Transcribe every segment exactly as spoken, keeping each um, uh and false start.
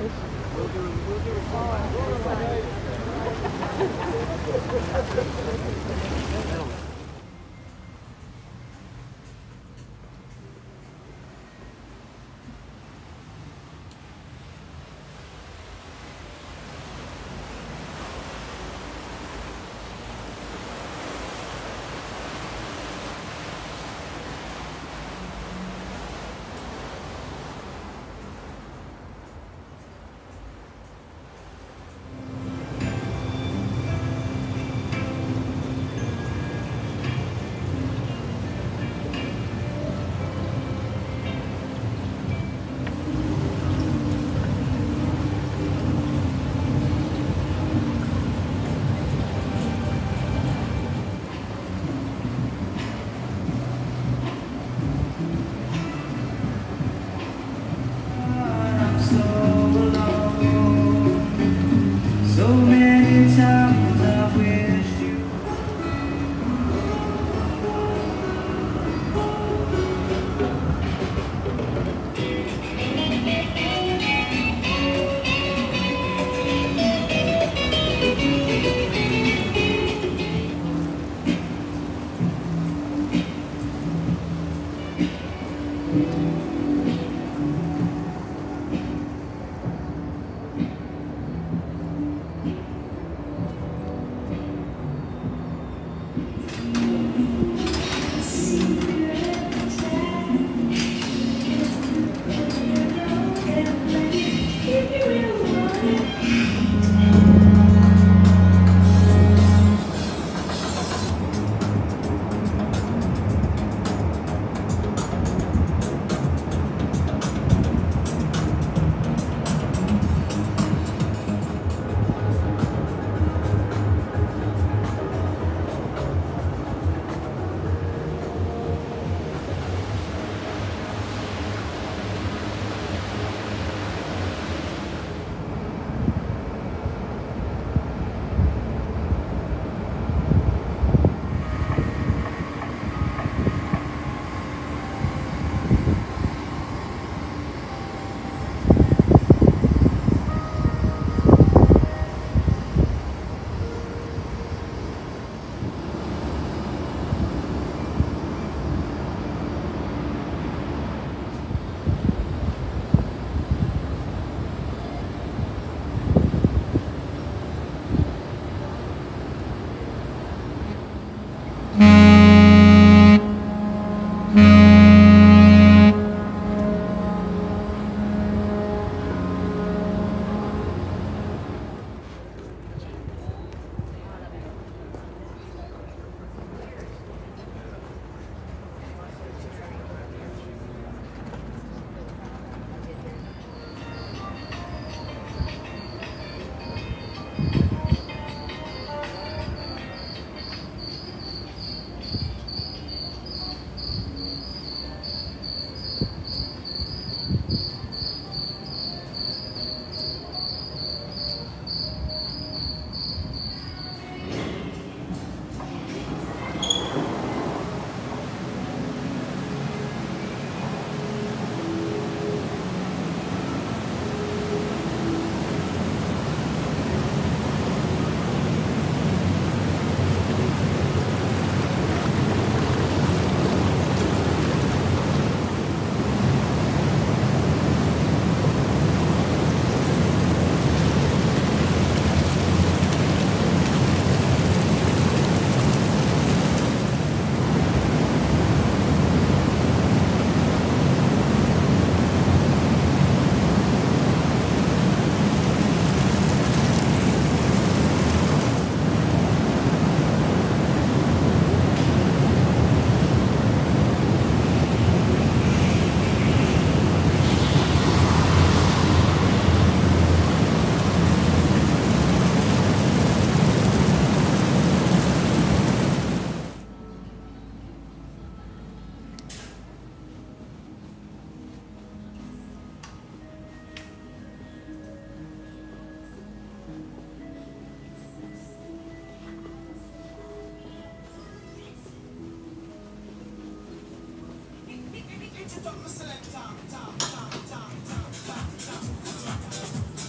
From the select time, time, time, time, time, time, time.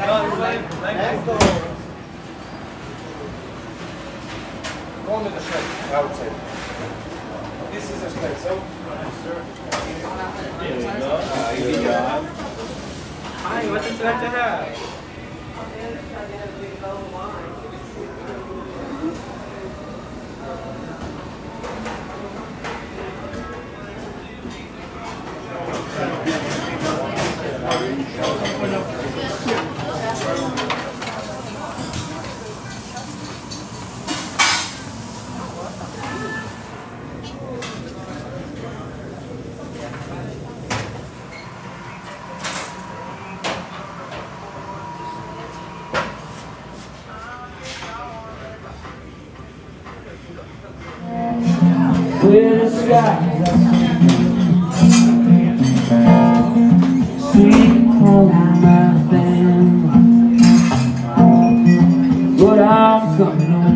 Let's go. Go with the straight, I would say. This is a straight, so. Here we go. Here we go. Hi, what would you like to have? Where the skies are sweet home my family, but I'm coming on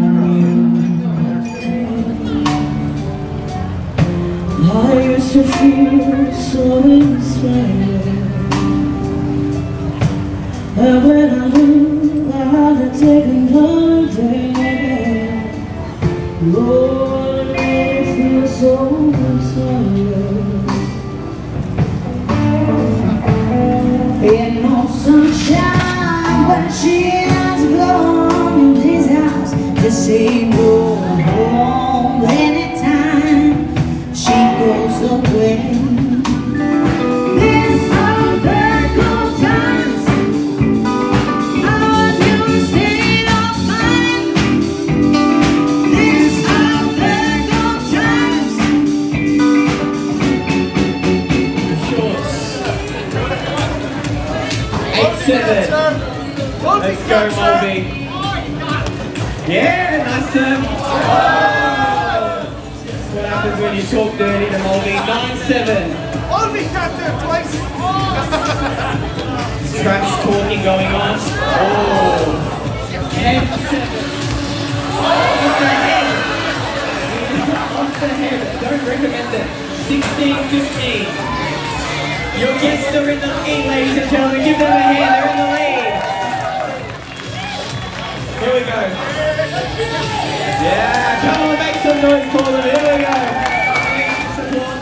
you. I used to feel so inspired, and when I knew I had to take another day, Lord, so tired. Ain't no sunshine when she has gone in his house. This ain't no home anytime she goes away. These are bad good times. I want you to stay on mine. These are bad good times. eight seven. Let's go, Mulvey. Yeah, nice serve. Oh. That's what happens when you talk dirty to Mulvey. nine seven. Mulvey got there twice. Traps talking going on. Oh. ten seven. Off the head. Off the head. Don't recommend it. sixteen fifteen. Your guests are in the lead, ladies and gentlemen. Give them a hand, they're in the lead. Here we go. Yeah, come on, make some noise for them. Here we go. Support.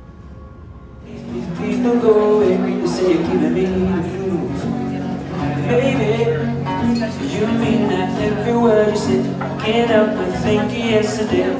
Please don't go away when you say you're giving me the food. baby. You mean that every word you said. Can't help but think of yesterday.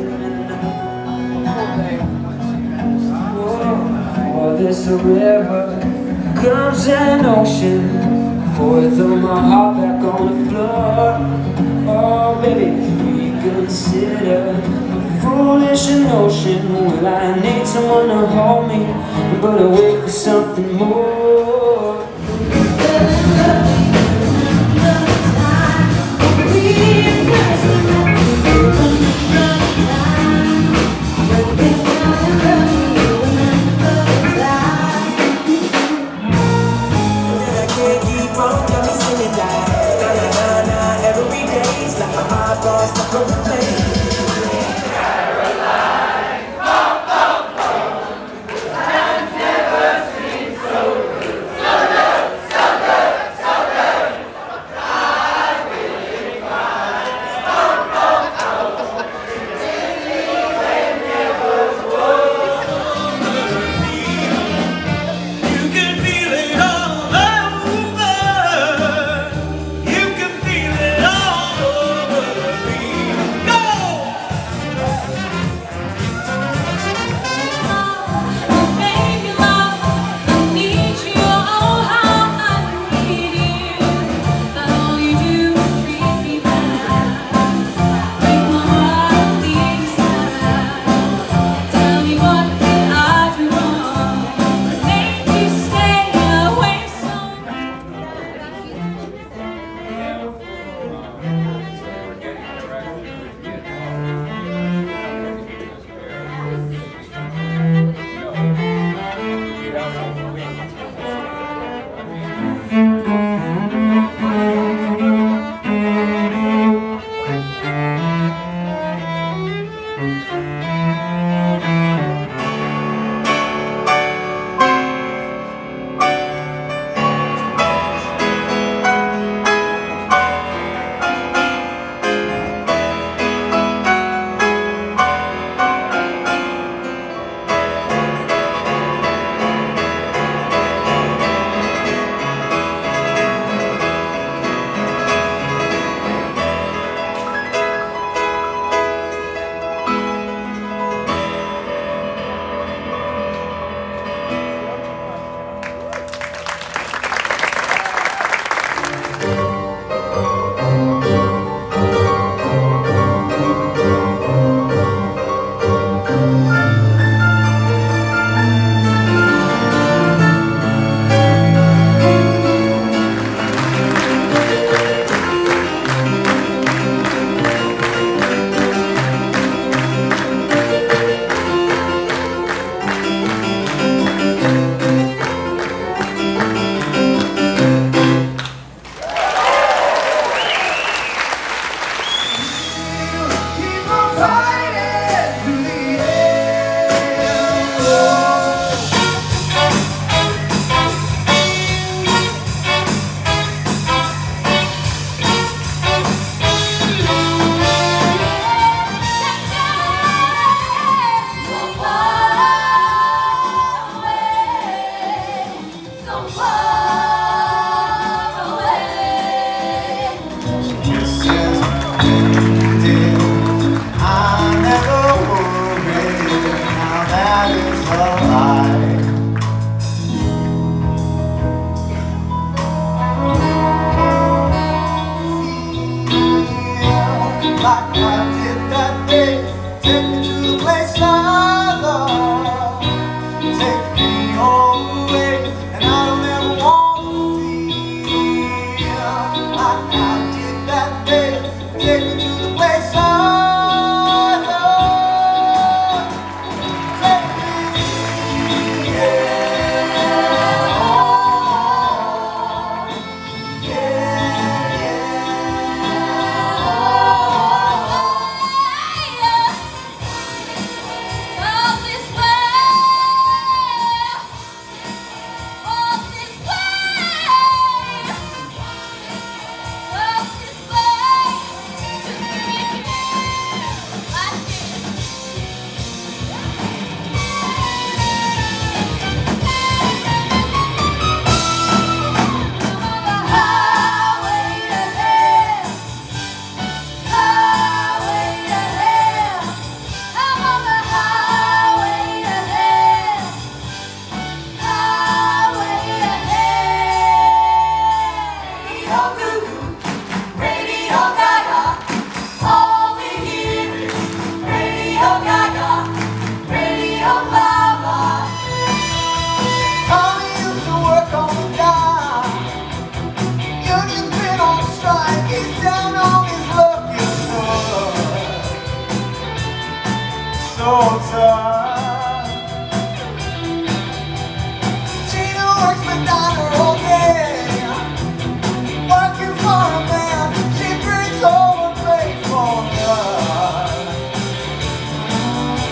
For this a river comes an ocean. For throw my heart back on the floor. Oh baby, reconsider a foolish notion. Well, I need someone to hold me, but I wait for something more.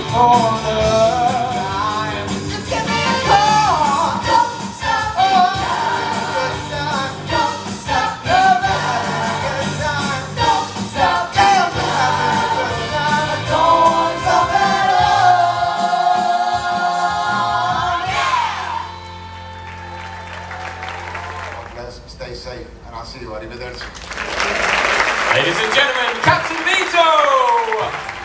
corner. Just give me a call. Don't stop. Oh, good time. Don't stop. Love it. Good time. Don't stop. Having a good time. Don't want to stop at all. God bless, stay safe, and I'll see you. Arrivederci. Ladies and gentlemen, Captain Vito!